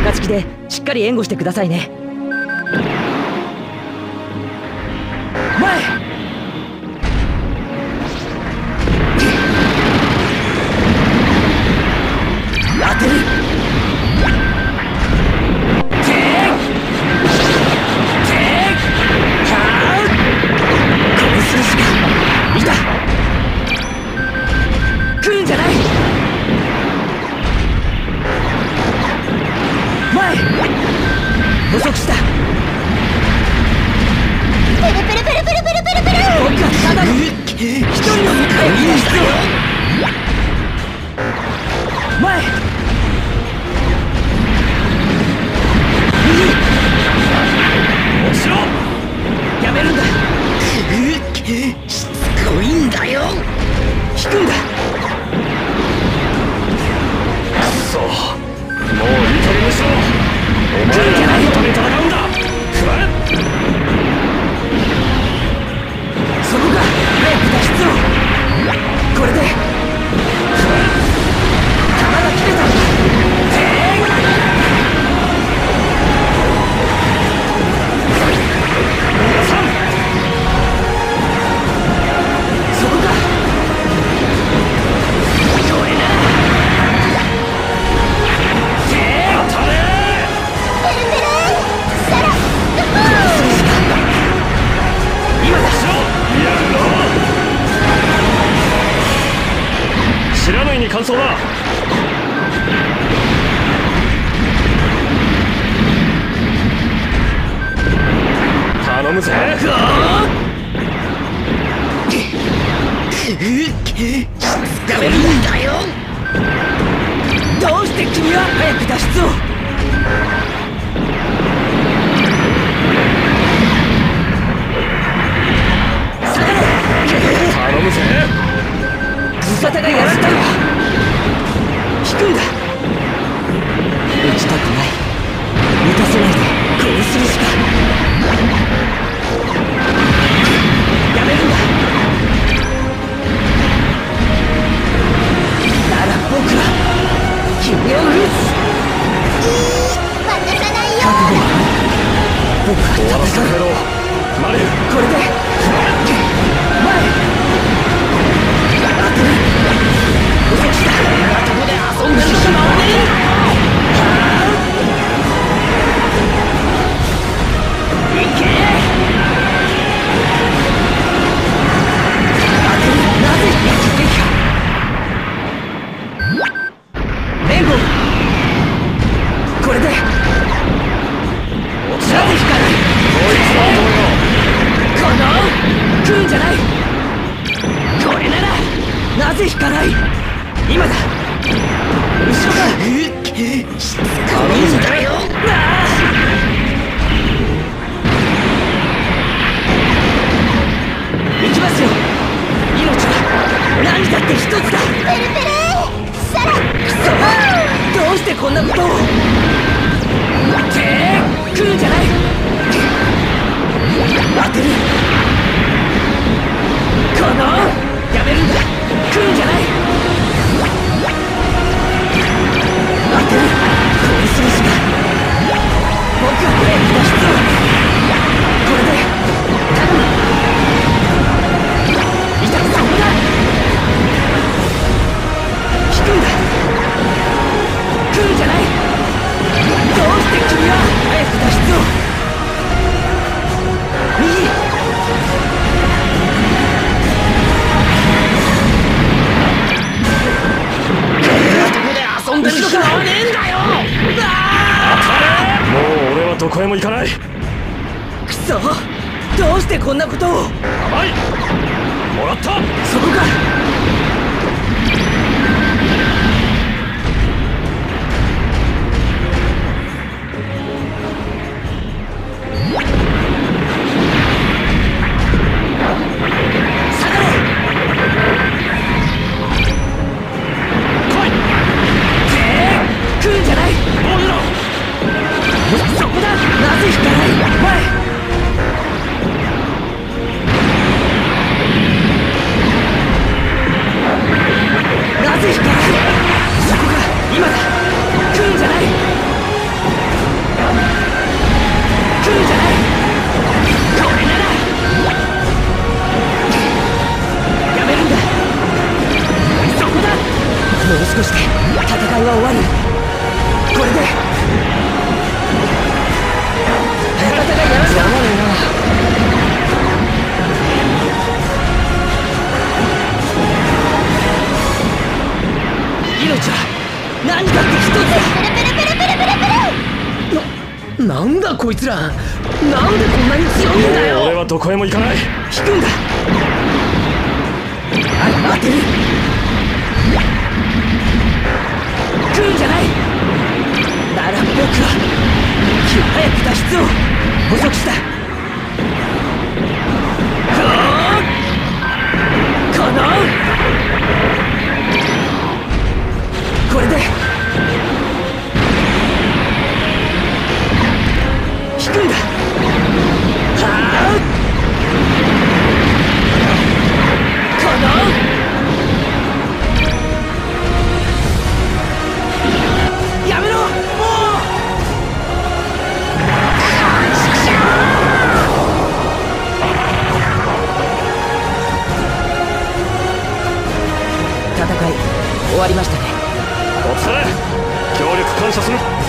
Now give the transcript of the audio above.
暁でしっかり援護してくださいね。前当てる。来るんじゃない。前遅くした。 ペルペルペルペルペルペルペル。 僕はただの一人の世界にいる人。前右落ちろ。やめるんだ。しつこいんだよ。引くんだ。 くそ、もういい加減にしろ。お前ら何のために戦うんだ。 そこか。早く脱出を。これで弾が切れたんだ。そこか。これなら当たれ。 ペルペルさら今だ。 やるの。知らないに感想だ。頼むぜ。 やめるんだよ。どうして君は早く脱出を。下がれ。 頼むぜ。 味方がやられたのは引くんだ。打ちたくない。打たせないでこうするしか。やめるんだ。なら僕は君を撃つ。 渡さないよ。 覚悟はある。僕は終わらせてやろう。マリル。 これで前当てる。遅くした。どこで遊んでるのか回れ。いけ。当てる。なぜ一撃か。援護。これでなぜ引かない。 こいつはどうよ。 この来るんじゃない。これならなぜ引かない。今だ。後ろだ。しつこいんだよ。行きますよ。命は何だって一つだ。 ペルペルさらくそ、どうしてこんなことを。来るんじゃない。当てる。このやめるんだ。来るんじゃない。当てる。こうするしか。僕は早く脱出を。これで頼む。いた。そこだ。引くんだ。来るんじゃない。どうして君は早く脱出を。右。どこで遊んでる人がねえんだよ。 もう俺はどこへも行かない。 くそ、どうしてこんなことを。 甘い。もらった。 そこか。来るんじゃない。そこだ。なぜ引かない。前もう少しで戦いは終わる。これで戦いやらせた。命は何だって一つだ。なんだこいつら、なんでこんなに強いんだよ。 俺はどこへも行かない。 引くんだ。当てる。来るんじゃない。なら僕は早く脱出を遅くした。このこれで引くんだ。はあ、このやめろ、もう。戦い終わりましたね。 お疲れ。協力感謝する。